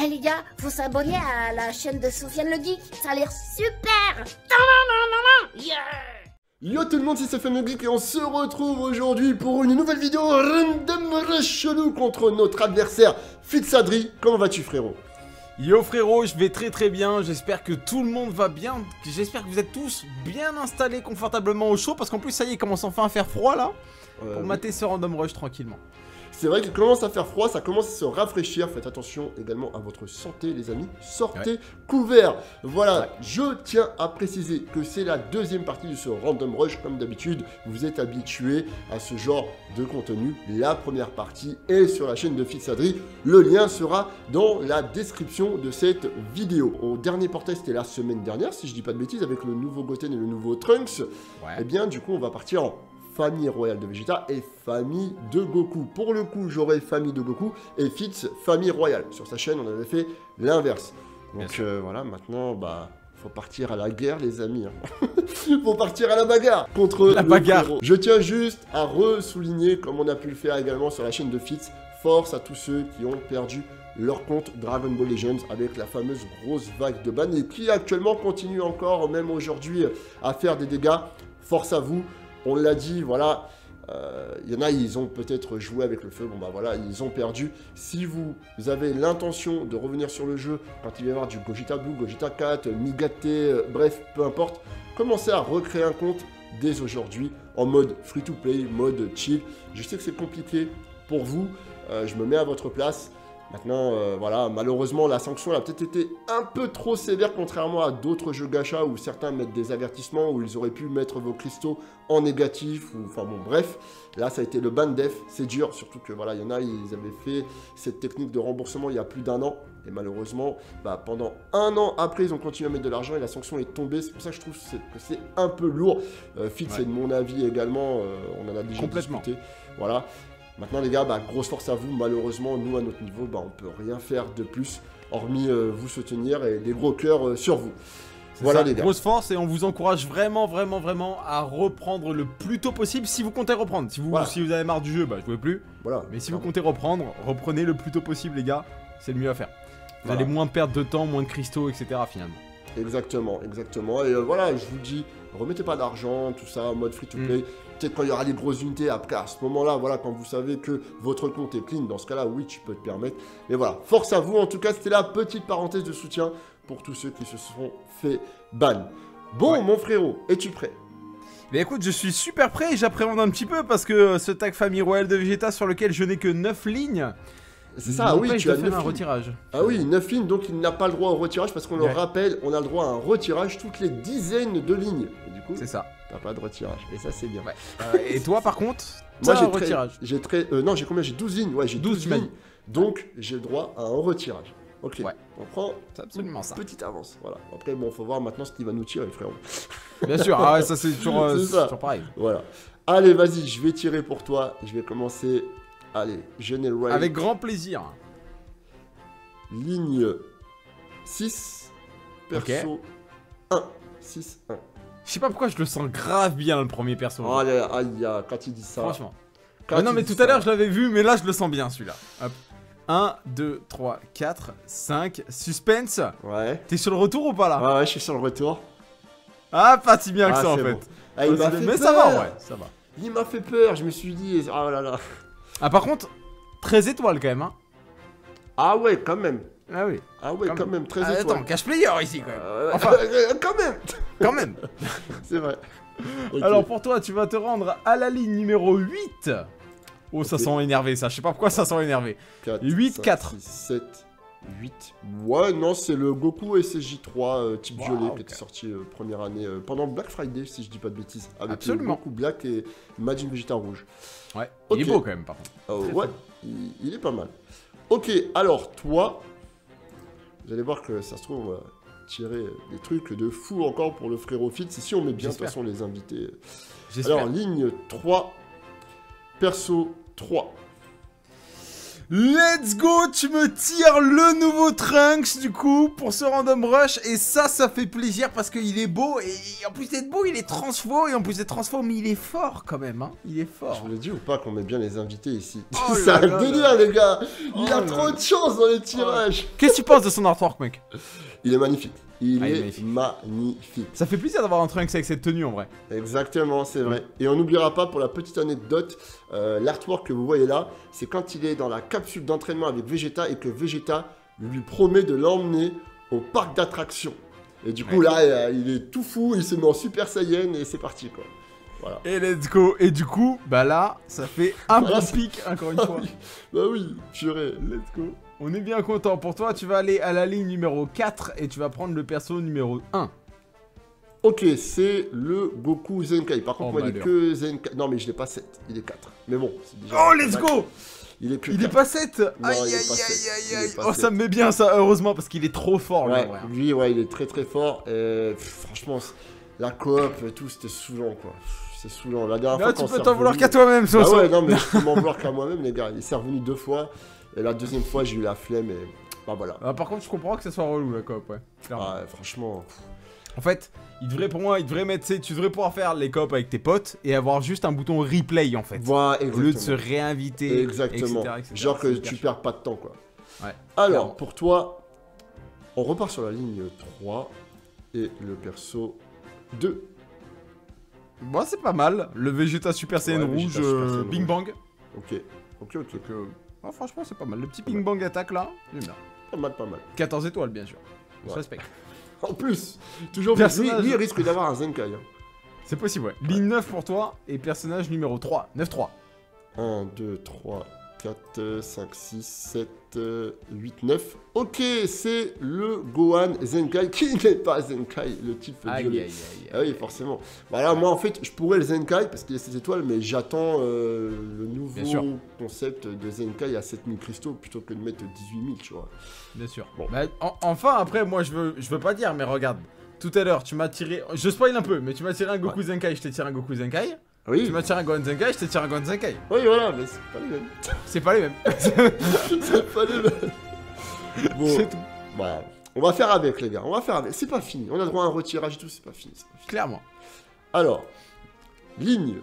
Eh les gars, faut s'abonner à la chaîne de Sofiane le Geek, ça a l'air super. Yeah. Yo tout le monde, c'est Sofiane le Geek et on se retrouve aujourd'hui pour une nouvelle vidéo random chelou contre notre adversaire Fitsadri. Comment vas-tu frérot? Yo frérot, je vais très bien, j'espère que tout le monde va bien, j'espère que vous êtes tous bien installés confortablement au chaud, parce qu'en plus ça y est, il commence enfin à faire froid là, pour mater ce random rush tranquillement. C'est vrai qu'il commence à faire froid, ça commence à se rafraîchir, faites attention également à votre santé les amis, sortez couverts. Voilà, je tiens à préciser que c'est la deuxième partie de ce random rush, comme d'habitude, vous êtes habitués à ce genre de contenu. La première partie est sur la chaîne de Fitsadri, le lien sera dans la description de cette vidéo. Au dernier portail, c'était la semaine dernière, si je dis pas de bêtises, avec le nouveau Goten et le nouveau Trunks, et bien du coup on va partir en famille royale de Vegeta et famille de Goku. Pour le coup, j'aurai famille de Goku et Fitz famille royale. Sur sa chaîne, on avait fait l'inverse. Donc voilà, maintenant, bah, faut partir à la guerre, les amis. Hein. Faut partir à la bagarre contre la bagarre. Frérot. Je tiens juste à re-souligner, comme on a pu le faire également sur la chaîne de Fitz, force à tous ceux qui ont perdu leur compte Dragon Ball Legends avec la fameuse grosse vague de ban et qui actuellement continue encore, même aujourd'hui, à faire des dégâts. Force à vous. On l'a dit, voilà, y en a, ils ont peut-être joué avec le feu, bon bah voilà, ils ont perdu. Si vous avez l'intention de revenir sur le jeu, quand il va y avoir du Gogeta Blue, Gogeta 4, Migate, bref, peu importe, commencez à recréer un compte dès aujourd'hui, en mode free-to-play, mode chill. Je sais que c'est compliqué pour vous, je me mets à votre place. Maintenant, voilà, malheureusement, la sanction a peut-être été un peu trop sévère, contrairement à d'autres jeux gacha où certains mettent des avertissements, où ils auraient pu mettre vos cristaux en négatif, ou enfin bon, bref. Là, ça a été le ban def, c'est dur, surtout que voilà, il y en a, ils avaient fait cette technique de remboursement il y a plus d'1 an, et malheureusement, bah, pendant 1 an après, ils ont continué à mettre de l'argent et la sanction est tombée. C'est pour ça que je trouve que c'est un peu lourd. Fit, c'est de mon avis également, on en a déjà discuté. Voilà. Maintenant les gars, bah, grosse force à vous, malheureusement nous à notre niveau, bah, on peut rien faire de plus, hormis vous soutenir et des gros cœurs sur vous. Voilà ça, les gars. Grosse force et on vous encourage vraiment à reprendre le plus tôt possible si vous comptez reprendre. Si vous avez marre du jeu, bah jouez plus. Voilà. Mais si vous comptez reprendre, reprenez le plus tôt possible les gars, c'est le mieux à faire. Vous allez moins perdre de temps, moins de cristaux, etc. finalement. Exactement. Et voilà, je vous dis, remettez pas d'argent, tout ça, mode free-to-play. Peut-être quand il y aura les grosses unités, après à ce moment-là, voilà, quand vous savez que votre compte est clean, dans ce cas-là, oui, tu peux te permettre. Mais voilà, force à vous. En tout cas, c'était la petite parenthèse de soutien pour tous ceux qui se sont fait ban. Bon, mon frérot, es-tu prêt? Mais écoute, je suis super prêt et j'appréhende un petit peu parce que ce tag famille royale de Vegeta sur lequel je n'ai que 9 lignes. C'est ça, oui, tu as 9 un retirage. Ah oui, 9 lignes, donc il n'a pas le droit au retirage parce qu'on le rappelle, on a le droit à un retirage toutes les dizaines de lignes. Et du coup, c'est ça. T'as pas de retirage, et ça c'est bien. Et toi par contre, moi j'ai retirage. Non, j'ai combien? J'ai 12 lignes, ouais, j'ai 12 lignes. Donc j'ai le droit à un retirage. Ok, on prend absolument ça. Petite avance, voilà. Après, bon, faut voir maintenant ce qu'il va nous tirer, frérot. Bien sûr, ah ouais, ça c'est toujours pareil. Voilà. Allez, vas-y, je vais tirer pour toi. Je vais commencer. Allez, Generate. Avec grand plaisir. Ligne 6, perso 1, 6, 1. Je sais pas pourquoi je le sens grave bien le premier perso. Oh là, aïe, quand il dit ça. Franchement. Non mais tout à l'heure je l'avais vu, mais là je le sens bien celui-là. Hop. 1, 2, 3, 4, 5, suspense. Ouais. T'es sur le retour ou pas là? Ouais, je suis sur le retour. Ah, pas si bien que ça en fait. Bon. Ah, il m'a fait mais peur. Ça va, ouais, ça va. Il m'a fait peur, je me suis dit, oh là là. Ah, par contre, 13 étoiles quand même, hein. Ah ouais, quand même. Ah oui. Ah ouais, quand même, 13 étoiles. Attends, cash player ici quand même. Enfin, quand même. Quand même. C'est vrai. Okay. Alors pour toi, tu vas te rendre à la ligne numéro 8. Oh, ça sent énervé ça, je sais pas pourquoi ça sent énervé. 4, 8, 5, 4. 6, 7, 8. Ouais, non, c'est le Goku SSJ3 type violet qui était sorti première année pendant Black Friday, si je dis pas de bêtises. Avec Goku Black et Majin Vegeta rouge. Ouais, il est beau quand même par contre. Ouais, il est pas mal. Ok, alors toi, vous allez voir que ça se trouve, on va tirer des trucs de fou encore pour le frérot Fitz. Ici, on met bien de toute façon les invités. Alors, ligne 3, perso 3. Let's go, tu me tires le nouveau Trunks du coup pour ce random rush et ça fait plaisir parce qu'il est beau et en plus d'être beau il est transfo et en plus d'être transfo mais il est fort quand même hein, il est fort. Je vous l'ai dit ou pas qu'on met bien les invités ici. Oh c'est un délire les gars, il a trop de chance dans les tirages. Qu'est-ce que tu penses de son artwork mec? Il est magnifique. Il est magnifique. Magnifique. Ça fait plaisir d'avoir un Trunks avec cette tenue en vrai. Exactement, c'est vrai. Et on n'oubliera pas pour la petite anecdote, l'artwork que vous voyez là, c'est quand il est dans la capsule d'entraînement avec Vegeta et que Vegeta lui promet de l'emmener au parc d'attractions. Et du coup là, il est tout fou, il se met en Super Saiyan et c'est parti quoi. Voilà. Et let's go. Et du coup, bah là, ça fait un bon pic encore une fois. Oui. Bah oui, purée. Let's go. On est bien content. Pour toi, tu vas aller à la ligne numéro 4 et tu vas prendre le perso numéro 1. Ok, c'est le Goku Zenkai. Par contre, moi, il est que Zenkai. Non, mais je l'ai pas 7, il est 4. Mais bon, c'est déjà... Oh, let's go. Il est que Il est pas 7. Aïe, aïe, aïe, aïe. Oh, ça me met bien, ça, heureusement, parce qu'il est trop fort, ouais, lui, ouais, il est très, très fort. Et franchement, la coop et tout, c'était saoulant, quoi. C'est saoulant. La dernière fois, tu peux t'en vouloir qu'à toi-même, Soso. Ah ouais, non, mais je peux m'en vouloir qu'à moi-même, les gars. Il s'est revenu 2 fois. Et la deuxième fois, j'ai eu la flemme et... Bah voilà. Ah, par contre, je comprends que ça soit relou, la coop, ouais. Clairement. Ah, franchement... En fait, pour moi, il devrait mettre, tu devrais pouvoir faire les coop avec tes potes et avoir juste un bouton replay en fait. Voilà, exactement. Au lieu de se réinviter. Exactement. etc., genre que tu perds pas de temps quoi. Ouais. Alors, clairement. pour toi, on repart sur la ligne 3 et le perso 2. Moi, c'est pas mal. Le Vegeta Super Saiyan rouge, Bing Bang. Ok. Donc, franchement, c'est pas mal. Le petit Bing Bang attaque là, j'aime bien. Pas mal, pas mal. 14 étoiles, bien sûr. Je respecte. En plus, toujours lui, il risque d'avoir un Zenkai. Hein. C'est possible, ouais. Ligne 9 pour toi et personnage numéro 3. 9-3. 1, 2, 3, 4, 5, 6, 7, 8, 9. Ok, c'est le Gohan Zenkai qui n'est pas Zenkai, le type violet. Ah oui, forcément. Voilà, moi en fait, je pourrais le Zenkai parce qu'il y a 7 étoiles, mais j'attends le nouveau concept de Zenkai à 7000 cristaux plutôt que de mettre 18 000, tu vois. Bien sûr. Bon. Bah, enfin, après, moi, je veux pas dire, mais regarde. Tout à l'heure, tu m'as tiré... Je spoil un peu, mais tu m'as tiré un Goku Zenkai, je t'ai tiré un Goku Zenkai. Oui. Tu m'as tiré un Gohan Zenkai, je t'ai tiré un Gohan Zenkai. Oui, voilà, mais c'est pas les mêmes. C'est pas les mêmes. C'est pas les mêmes. Bon, c'est tout. Bah, on va faire avec, les gars. On va faire avec. C'est pas fini. On a droit à un retirage et tout, c'est pas fini. Clairement. Alors, ligne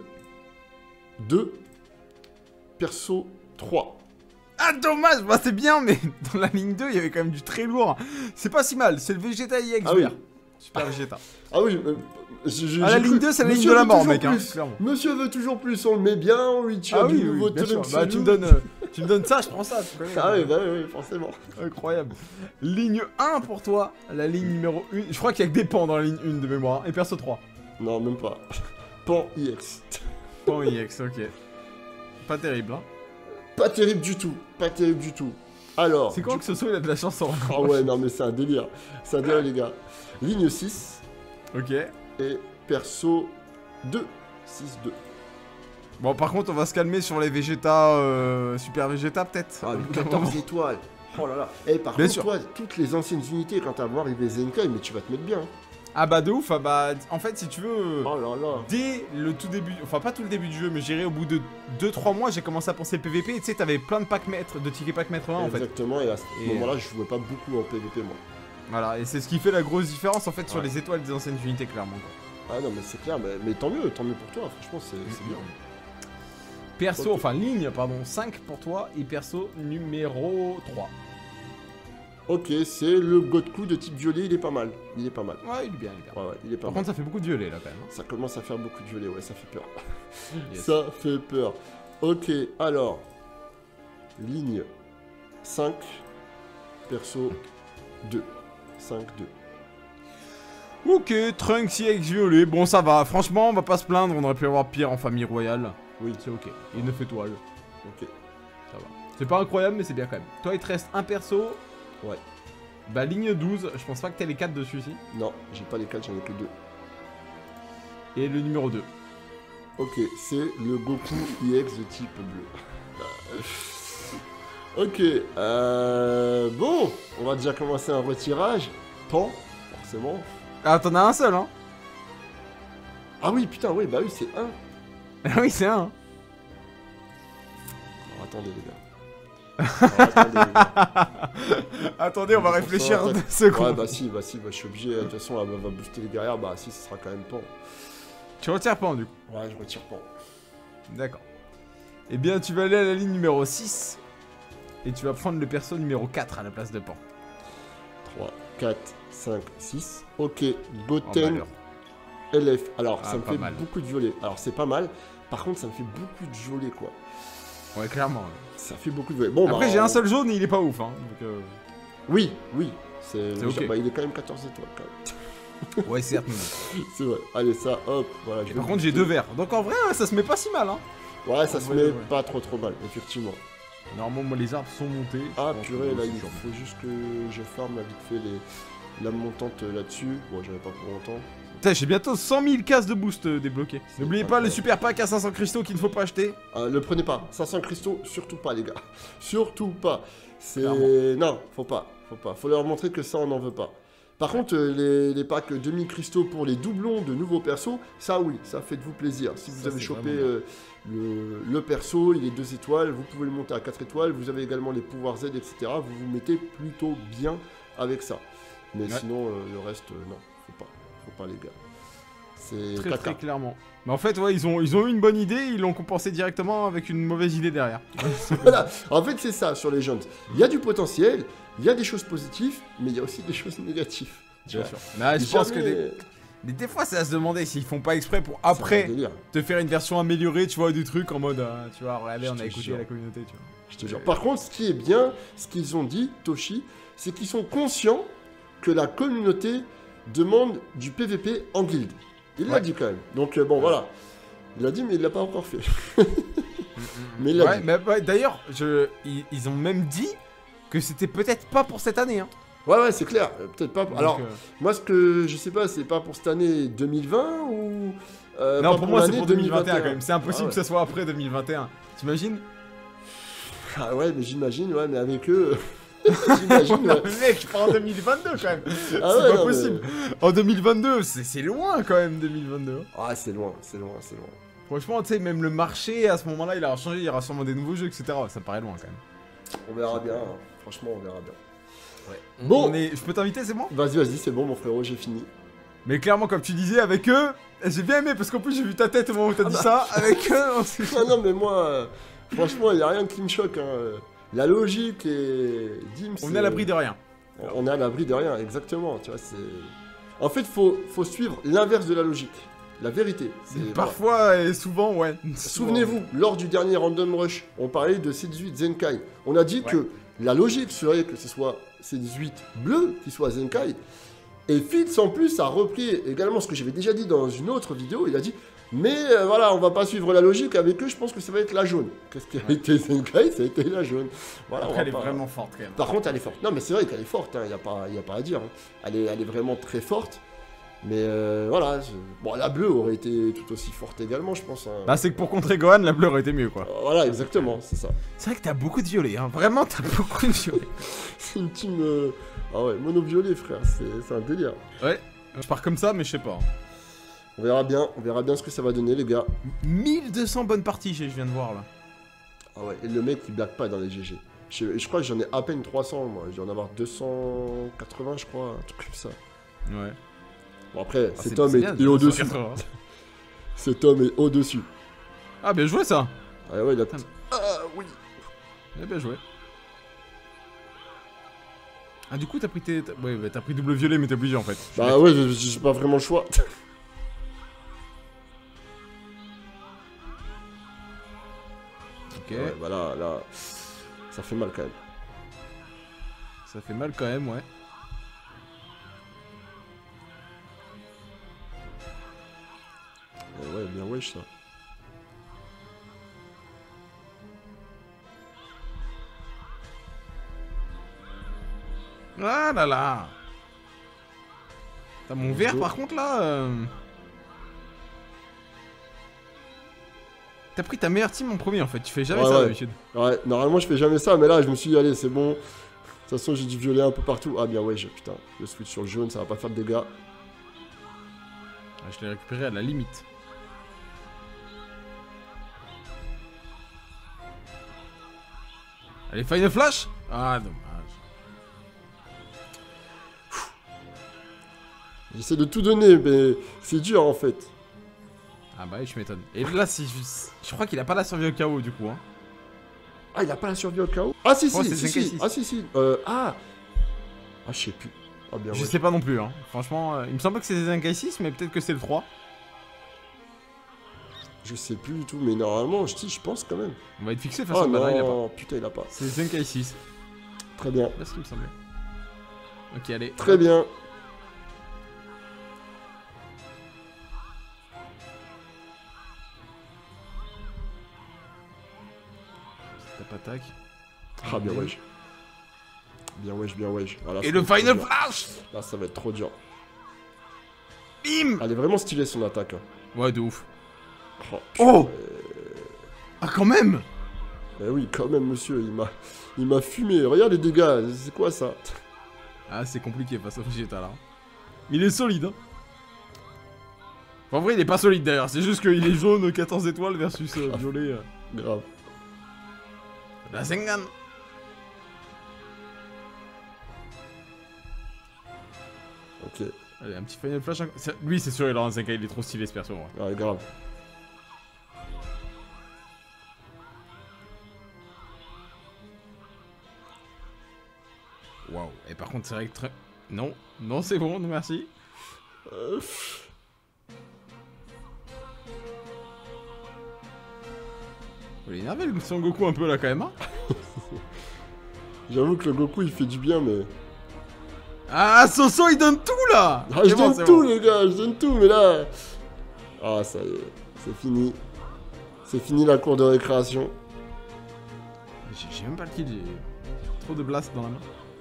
2, perso 3. Ah, dommage, bah c'est bien, mais dans la ligne 2, il y avait quand même du très lourd. C'est pas si mal, c'est le Vegeta EX ah oui. Super Vegeta. Ah oui, la ligne 2, c'est la ligne de la mort, mec, hein, clairement. Monsieur veut toujours plus, on le met bien, on lui tire du nouveau truc. Bah, tu me donnes ça, je prends ça. Ah oui, bah oui, forcément. Incroyable. Ligne 1 pour toi, la ligne numéro 1. Je crois qu'il y a que des pans dans la ligne 1 de mémoire, et perso 3. Non, même pas. Pan IX. Pan IX, ok. Pas terrible, hein. Pas terrible du tout, pas terrible du tout. Alors... C'est quand que Soso il a de la chance en Ah ouais, non mais c'est un délire. C'est un délire les gars. Ligne 6. Ok. Et perso 2. 6-2. Bon par contre on va se calmer sur les Vegeta, Super Vegeta peut-être. Ah mais 14 étoiles. Oh là là. Et par contre toi, toutes les anciennes unités quand t'as voir arriver Zenkai, mais tu vas te mettre bien. Ah bah de ouf, ah bah en fait si tu veux, oh là là. Dès le tout début, enfin pas tout le début du jeu, mais j'irai au bout de 2-3 mois, j'ai commencé à penser PVP et tu sais t'avais plein de packs maîtres, de tickets pack maître 1 en fait. Exactement, et à ce moment-là je jouais pas beaucoup en PVP moi. Voilà, et c'est ce qui fait la grosse différence en fait sur les étoiles des anciennes unités clairement quoi. Ah non mais c'est clair, mais tant mieux pour toi, franchement c'est bien. Perso, enfin ligne pardon, 5 pour toi et perso numéro 3. Ok, c'est le Goku de type violet, il est pas mal. Il est pas mal. Ouais, il est bien, Ouais, il est pas mal. Par contre, ça fait beaucoup de violet là quand même. Ça commence à faire beaucoup de violet, ouais, ça fait peur. Yes. Ça fait peur. Ok, alors. Ligne 5. Perso 2. 5-2. Ok, Trunks EX violet. Bon, ça va. Franchement, on va pas se plaindre. On aurait pu avoir pire en famille royale. Oui, c'est ok. Et 9 étoiles. Ok. Ça va. C'est pas incroyable, mais c'est bien quand même. Toi, il te reste un perso. Ouais. Bah, ligne 12. Je pense pas que t'aies les 4 dessus ici. Non, j'ai pas les 4, j'en ai que 2. Et le numéro 2. Ok, c'est le Goku EX de type bleu. Ok, bon, on va déjà commencer un retirage. Pan, forcément. Ah, t'en as un seul, hein. Ah oui, putain, oui, bah oui, c'est 1. Ah oui, c'est un. Hein. Alors, attendez, les gars. Attendez, on va réfléchir 2 secondes. Ouais, bah si, je suis obligé. De toute façon, elle va booster les guerrières. Bah si, ce sera quand même Pan. Tu retires Pan du coup? Ouais, je retire Pan. D'accord. Eh bien, tu vas aller à la ligne numéro 6. Et tu vas prendre le perso numéro 4 à la place de Pan. 3, 4, 5, 6. Ok, Goten, LF. Alors, ça me fait beaucoup de violet. Alors, c'est pas mal. Par contre, ça me fait beaucoup de violet, quoi. Ouais, clairement. Ça fait beaucoup de violet. Bon, après, j'ai un seul jaune et il est pas ouf. Hein, donc, oui. C'est ok. Bah, il est quand même 14 étoiles, quand même. Ouais, certes. C'est vrai. Allez, ça, hop. Voilà, et par contre, j'ai 2 verts. Donc, en vrai, ça se met pas si mal. Hein. Ouais, ça se met pas trop mal, effectivement. Normalement, moi, les arbres sont montés. Ah, purée, là, il faut juste que je farme là, vite fait la montante là-dessus. Bon, j'avais pas pour longtemps. Putain, j'ai bientôt 100 000 cases de boost débloquées. N'oubliez pas le super pack à 500 cristaux qu'il ne faut pas acheter. Le prenez pas. 500 cristaux, surtout pas, les gars. Surtout pas. C'est... Non, faut pas. Faut leur montrer que ça, on n'en veut pas. Par contre, les packs 2000 cristaux pour les doublons de nouveaux persos, ça oui, ça faites-vous plaisir. Si vous avez chopé le perso, il est 2 étoiles, vous pouvez le monter à 4 étoiles, vous avez également les pouvoirs Z, etc. Vous vous mettez plutôt bien avec ça. Mais sinon, le reste, non, faut pas les gars. C'est très clairement. Mais en fait, ouais, ils ont eu une bonne idée, ils l'ont compensé directement avec une mauvaise idée derrière. Voilà, en fait c'est ça sur les jeunes. Il y a du potentiel, il y a des choses positives, mais il y a aussi des choses négatives. Bien sûr. Mais je pense que des fois, c'est à se demander s'ils font pas exprès pour après te faire une version améliorée, tu vois, du truc en mode, tu vois, regardez, on a écouté la communauté, tu vois. Je te jure. Par contre, ce qui est bien, ce qu'ils ont dit, Toshi, c'est qu'ils sont conscients que la communauté demande du PVP en guilde. Il l'a dit quand même. Donc bon, voilà. Il l'a dit, mais il l'a pas encore fait. Mais il l'a dit. Mais d'ailleurs, ils ont même dit que c'était peut-être pas pour cette année. Hein. Ouais, c'est clair. Peut-être pas. Alors, moi, ce que je sais pas, c'est pas pour cette année 2020 ou. Non, pour moi, c'est pour 2021 quand même. C'est impossible que ça soit après 2021. T'imagines? Ah ouais, mais j'imagine, ouais, mais avec eux. J'imagine. Non, mais mec, pas en 2022 quand même. C'est pas possible. Mais... En 2022, c'est loin quand même, 2022. Ah, c'est loin. Franchement, tu sais, même le marché à ce moment-là, il a changé. Il y aura sûrement des nouveaux jeux, etc. Ça paraît loin quand même. On verra bien. Hein. Franchement, on verra bien. Ouais. Bon, je peux t'inviter, c'est bon? Vas-y, c'est bon, mon frérot, j'ai fini. Mais clairement, comme tu disais, avec eux, j'ai bien aimé parce qu'en plus, j'ai vu ta tête au moment où t'as dit ça. Avec eux, non, mais moi, franchement, il n'y a rien qui me choque. Hein. La logique et Dim, on est à l'abri de rien. On est à l'abri de rien, exactement. Tu vois, c'est. En fait, faut suivre l'inverse de la logique. La vérité. Parfois et souvent, ouais. Souvenez-vous, lors du dernier Random Rush, on parlait de C18 Zenkai. On a dit que la logique serait que ce soit C18 bleu qui soit Zenkai. Et Fitz, en plus, a repris également ce que j'avais déjà dit dans une autre vidéo. Il a dit, mais voilà, on va pas suivre la logique. Avec eux, je pense que ça va être la jaune. Qu'est-ce qui a été Zenkai? Ça a été la jaune. Voilà, après, elle est vraiment forte, quand même. Par contre, elle est forte. Non, mais c'est vrai qu'elle est forte. Il n'y a pas à dire. Hein. Elle est vraiment très forte. Mais voilà. Bon, la bleue aurait été tout aussi forte également, je pense. Hein. Bah, c'est que pour contrer Gohan, la bleue aurait été mieux, quoi. Voilà, exactement, c'est ça. C'est vrai que t'as beaucoup de violet, hein. Vraiment, t'as beaucoup de violet. C'est une team. Ah ouais, mono-violet, frère. C'est un délire. Ouais. Je pars comme ça, mais je sais pas. On verra bien ce que ça va donner, les gars. 1200 bonnes parties, je viens de voir là. Ah ouais, et le mec il blague pas dans les GG. Je crois que j'en ai à peine 300, moi. Je dois en avoir 280, je crois, un truc comme ça. Ouais. Bon, après, cet homme est au-dessus. Cet homme est au-dessus. Ah, bien joué ça. Ah ouais, il a. Ah oui. Bien joué. Ah, du coup, t'as pris ouais, t'as pris double violet, mais t'es obligé en fait. Bah ouais, j'ai pas vraiment le choix. Ok. Ouais, voilà, là, ça fait mal quand même. Ça fait mal quand même, ouais. Ouais, bien wesh ça. Ah là là. T'as mon verre par contre là. T'as pris ta meilleure team en premier en fait, tu fais jamais ça d'habitude. Ouais, normalement je fais jamais ça, mais là je me suis dit allez c'est bon. De toute façon j'ai du violet un peu partout. Ah bien ouais, putain, le switch sur le jaune ça va pas faire de dégâts. Je l'ai récupéré à la limite. Allez, Final Flash. Ah, dommage. J'essaie de tout donner, mais c'est dur en fait. Ah bah oui, je m'étonne. Et là, si je crois qu'il a pas la survie au chaos du coup. Hein. Ah, il a pas la survie au chaos? Ah si, Oh, si, c'est si, 5 si. Ah si, si. Ah, je sais plus. Ah, bien, Je ouais. sais pas non plus. Hein. Franchement, il me semble que c'était 5 mais peut-être que c'est le 3. Je sais plus du tout, mais normalement, je pense quand même. On va être fixé face Oh à là, il a pas. non, putain, il a pas. C'est 5 Très bien. Là, ce qu'il me semblait. Ok, allez. Très bien. Tape attaque. Ah, bien wesh. Bien wesh, bien wesh. Voilà, Et ça le va être Final trop dur. Flash. Là, ça va être trop dur. Bim. Elle est vraiment stylée son attaque. Hein. Ouais, de ouf. Oh, Oh. Ah, quand même. Eh oui, quand même, monsieur, il m'a fumé. Regarde les dégâts, c'est quoi ça? Ah, c'est compliqué face à Vegeta là. Il est solide, hein. En vrai, il est pas solide d'ailleurs. C'est juste qu'il est jaune 14 étoiles versus violet. Grave. La Sengan. Ok. Allez, un petit Final Flash. Lui, c'est sûr, il aura un 5 il est trop stylé ce perso. Ouais. Ouais, grave. Waouh. Et par contre, c'est vrai que très. Non, non, c'est bon, non, merci. Il est énervé le Son Goku un peu là quand même, hein. J'avoue que le Goku il fait du bien, mais. Ah, Soso il donne tout là. Ah, je C'est bon, donne c'est tout, bon. les gars, je donne tout, mais là. Ah, ça y est, c'est fini. C'est fini la cour de récréation. J'ai même pas le kill, j'ai trop de blast dans la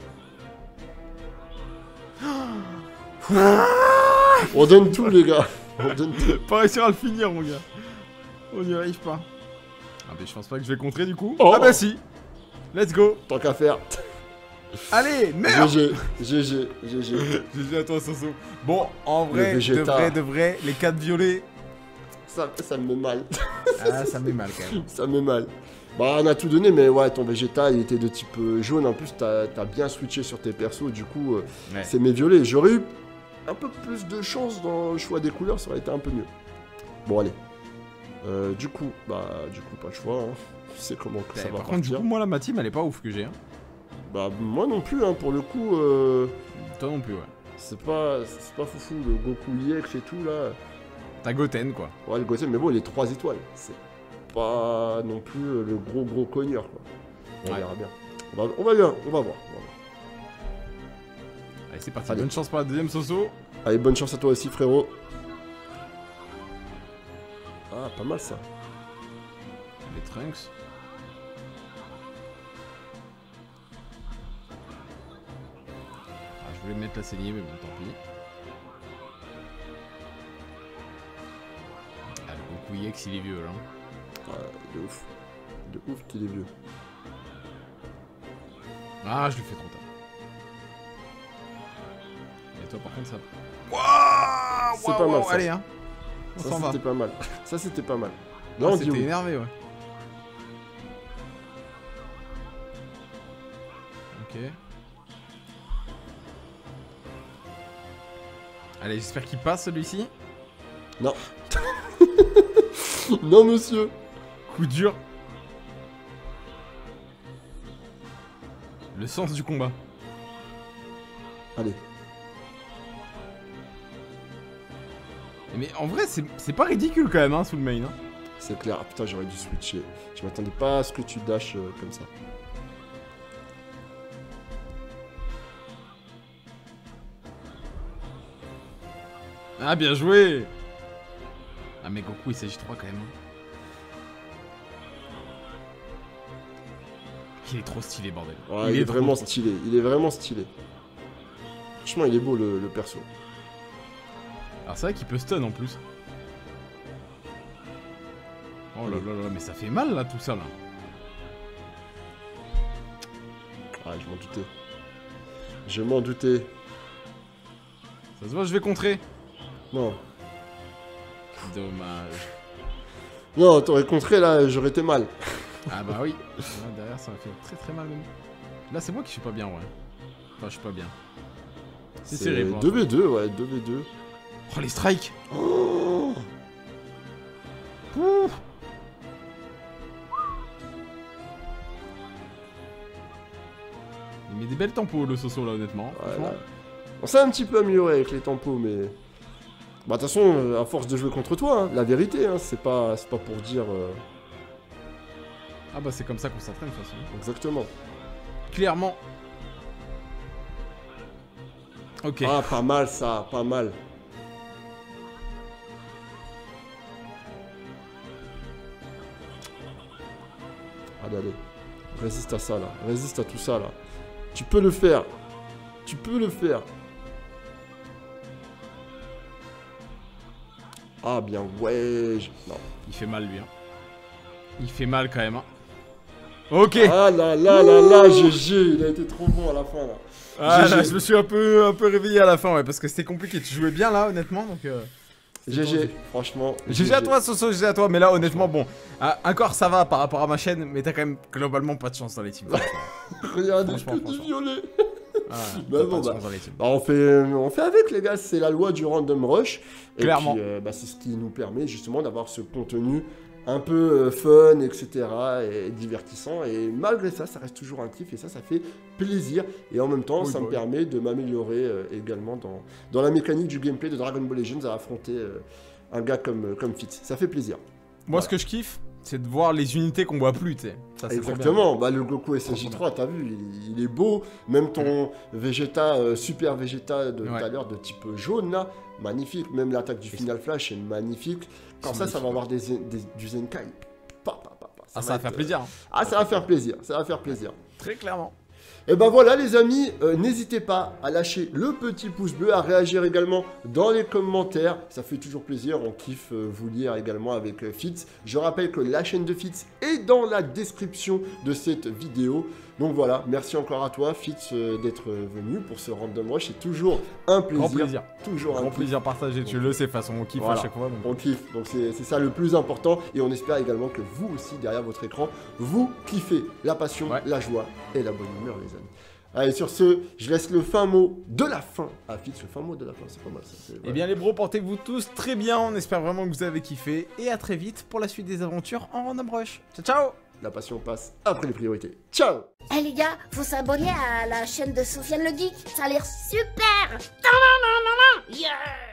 main. On donne tout, les gars. On donne tout. Pas réussir à le finir, mon gars. On n'y arrive pas. Ah, mais je pense pas que je vais contrer du coup. Oh. Ah, bah si. Let's go. Tant qu'à faire. Allez, merde. GG. GG à toi, Soso. Bon, en vrai, Vegeta. de vrai, les 4 violets. Ça me met mal. Ah, ça me met mal quand même. Ça me met mal. Bah, on a tout donné, mais ouais, ton Vegeta, il était de type jaune. En plus, t'as bien switché sur tes persos. Du coup, Ouais. c'est mes violets. J'aurais eu un peu plus de chance dans le choix des couleurs. Ça aurait été un peu mieux. Bon, allez. Du coup, pas le choix. Hein. Tu sais comment que ça va Par partir. contre, du coup, moi, là, ma team, elle est pas ouf que j'ai. Hein. Bah, moi non plus, hein, pour le coup. Toi non plus, ouais. C'est pas foufou. Le Goku EX et tout, là. T'as Goten, quoi. Ouais, le Goten, mais bon, il est 3 étoiles. C'est pas non plus le gros cogneur, quoi. On verra bien. On va bien, on va voir. Allez, c'est parti. Allez. Bonne chance pour la deuxième, Soso. Allez, bonne chance à toi aussi, frérot. Ah, pas mal ça. Les Trunks. Ah, je voulais mettre la saignée, mais bon, tant pis. Ah, le Goku EX, il est vieux, là. Ouais, de ouf. De ouf qu'il est vieux. Ah, je le fais trop tard. Et toi, par contre, ça... Waouh, C'est pas mal, ça. Allez, hein. On Ça, s'en va. c'était pas mal. Ça, c'était pas mal. Ah, Là, on dit c'était oui. énervé, ouais. Ok. Allez, j'espère qu'il passe celui-ci. Non. Non, monsieur. Coup dur. Le sens du combat. Allez. Mais en vrai, c'est pas ridicule quand même, hein, sous le main. Hein. C'est clair. Ah, putain, j'aurais dû switcher. Je m'attendais pas à ce que tu dashes comme ça. Ah, bien joué. Ah, mais Goku, il s'agit 3 quand même. Hein. Il est trop stylé, bordel. Ouais, il est trop, vraiment trop stylé. Il est vraiment stylé. Franchement, il est beau le perso. Alors c'est vrai qu'il peut stun en plus. Oh là là là, mais ça fait mal là tout ça là. Ah, je m'en doutais. Je m'en doutais. Ça se voit, je vais contrer. Non. Dommage. Non, t'aurais contré là, j'aurais été mal. Ah bah oui. Là, derrière, ça m'a fait très très mal. Même. Là, c'est moi qui suis pas bien, ouais. Enfin, je suis pas bien. C'est serré. 2v2, ouais, 2v2. Oh, les strikes. Oh. Il met des belles tempos, le Soso, là, honnêtement. Voilà. On s'est un petit peu amélioré avec les tempos, mais... Bah, de toute façon, à force de jouer contre toi, hein, la vérité, hein, c'est pas pour dire... Ah bah, c'est comme ça qu'on s'entraîne, de toute façon. Exactement. Clairement. Ok. Ah, pas mal, ça, pas mal. Allez. Résiste à ça, là. Résiste à tout ça, là. Tu peux le faire. Tu peux le faire. Ah, bien, ouais. Non. Il fait mal, lui. Hein. Il fait mal, quand même. Hein. Ok. Ah là là là là, GG. Il a été trop bon à la fin, là. Ah là, je me suis un peu réveillé à la fin, ouais, parce que c'était compliqué. Tu jouais bien, là, honnêtement, donc... GG, franchement. GG à toi, Soso, GG à toi, mais là, honnêtement, bon, encore ça va par rapport à ma chaîne, mais t'as quand même globalement pas de chance dans les teams. Regardez, que du violet. Ah, bah bon, bah, on fait avec, les gars, c'est la loi du random rush. Et clairement. Puis, bah, c'est ce qui nous permet justement d'avoir ce contenu un peu fun, etc. et divertissant. Et malgré ça, ça reste toujours un kiff et ça fait plaisir. Et en même temps, ça me permet de m'améliorer également dans la mécanique du gameplay de Dragon Ball Legends à affronter un gars comme Fitz. Ça fait plaisir. Moi, ce que je kiffe, c'est de voir les unités qu'on voit plus, tu sais. Exactement, bah, le Goku SSJ3, t'as vu, il est beau. Même ton Vegeta, Super Vegeta de tout à l'heure de type jaune là, magnifique. Même l'attaque du Final Flash est magnifique. Quand ça va avoir du Zenkai. Ça va faire plaisir. Hein. Ah, ça va faire plaisir, ça va faire plaisir. Très clairement. Et ben voilà les amis, n'hésitez pas à lâcher le petit pouce bleu, à réagir également dans les commentaires, ça fait toujours plaisir, on kiffe vous lire également avec Fitz. Je rappelle que la chaîne de Fitz est dans la description de cette vidéo. Donc voilà, merci encore à toi Fitz d'être venu pour ce random rush, c'est toujours un plaisir. Grand plaisir. Toujours un plaisir partagé, tu le sais, de toute façon on kiffe à chaque fois. Donc... On kiffe, donc c'est ça le plus important et on espère également que vous aussi derrière votre écran, vous kiffez la passion, la joie et la bonne humeur les amis. Allez, sur ce, je laisse le fin mot de la fin à Fitz, le fin mot de la fin, c'est pas mal ça. Eh bien les bros, portez-vous tous très bien, on espère vraiment que vous avez kiffé et à très vite pour la suite des aventures en random rush. Ciao ciao. La passion passe après les priorités. Ciao. Eh les gars, faut s'abonner à la chaîne de Sofiane le Geek, ça a l'air super. Yeah.